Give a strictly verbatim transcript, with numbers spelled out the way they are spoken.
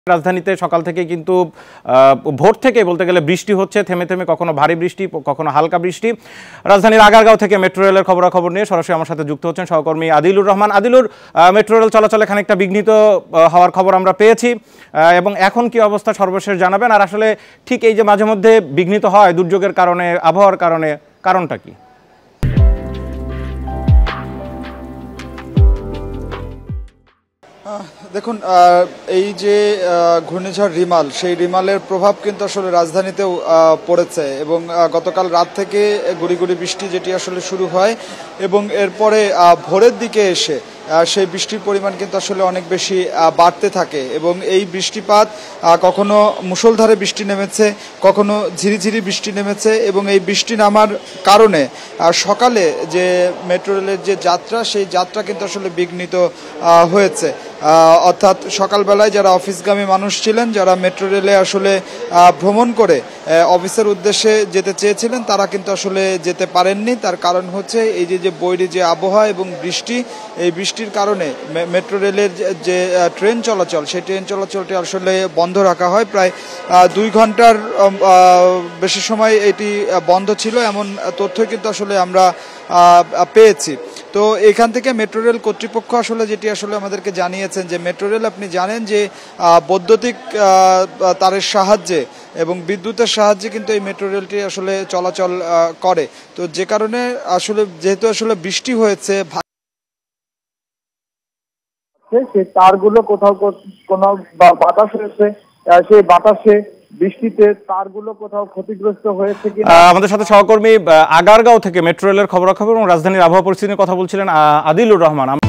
রাজধানীতে সকাল থেকে কিন্তু ভোর থেকে বলতে গেলে বৃষ্টি হচ্ছে, থেমে থেমে কখনো ভারী বৃষ্টি, কখনো হালকা বৃষ্টি। রাজধানীর আগারগাঁও থেকে মেট্রো রেলের খবরাখবর নিয়ে সরাসরি আমার সাথে যুক্ত হচ্ছেন সহকর্মী আদিলুর রহমান। আদিলুর, মেট্রো রেল চলাচলে খানিকটা বিঘ্নিত হওয়ার খবর আমরা পেয়েছি, এবং এখন কি অবস্থা সর্বশেষ জানাবেন। আর আসলে ঠিক এই যে মাঝে মধ্যে বিঘ্নিত হয় দুর্যোগের কারণে, আবহাওয়ার কারণে, কারণটা কি? দেখুন, এই যে ঘূর্ণিঝড় রিমাল, সেই রিমালের প্রভাব কিন্তু আসলে রাজধানীতেও পড়েছে এবং গতকাল রাত থেকে গুড়ি গুড়ি বৃষ্টি যেটি আসলে শুরু হয় এবং এরপরে ভোরের দিকে এসে সেই বৃষ্টির পরিমাণ কিন্তু আসলে অনেক বেশি বাড়তে থাকে এবং এই বৃষ্টিপাত কখনো মুষলধারে বৃষ্টি নেমেছে, কখনো ঝিরিঝিরি বৃষ্টি নেমেছে এবং এই বৃষ্টি নামার কারণে সকালে যে মেট্রো রেলের যে যাত্রা, সেই যাত্রা কিন্তু আসলে বিঘ্নিত হয়েছে। অর্থাৎ সকালবেলায় যারা অফিসগামী মানুষ ছিলেন, যারা মেট্রো রেলে আসলে ভ্রমণ করে অফিসের উদ্দেশ্যে যেতে চেয়েছিলেন, তারা কিন্তু আসলে যেতে পারেননি। তার কারণ হচ্ছে এই যে যে বৈরী যে আবহাওয়া এবং বৃষ্টি, এই বৃষ্টির কারণে মেট্রো রেলের যে ট্রেন চলাচল, সেই ট্রেন চলাচলটি আসলে বন্ধ রাখা হয়। প্রায় দুই ঘন্টার বেশি সময় এটি বন্ধ ছিল, এমন তথ্য কিন্তু আসলে আমরা পেয়েছি। তো এখান থেকে মেট্রো রেল কর্তৃপক্ষ আসলে যেটি আসলে আমাদেরকে জানিয়েছেন যে মেট্রো রেল, আপনি জানেন যে বৈদ্যুতিক তারের সাহায্যে এবং বিদ্যুতের সাহায্যে কিন্তু এই মেট্রো রেলটি আসলে চলাচল করে। তো যে কারণে আসলে যেহেতু আসলে বৃষ্টি হয়েছে, সেই তারগুলো কোথাও কোনো বাতাস হয়েছে, সেই বাতাসে বৃষ্টিতে তারগুলো কোথাও ক্ষতিগ্রস্ত হয়েছে কিনা। আমাদের সাথে সহকর্মী আগারগাঁও থেকে মেট্রো রেলের খবরাখবর এবং রাজধানীর আবহাওয়া পরিস্থিতি নিয়ে কথা বলছিলেন আদিলুর রহমান।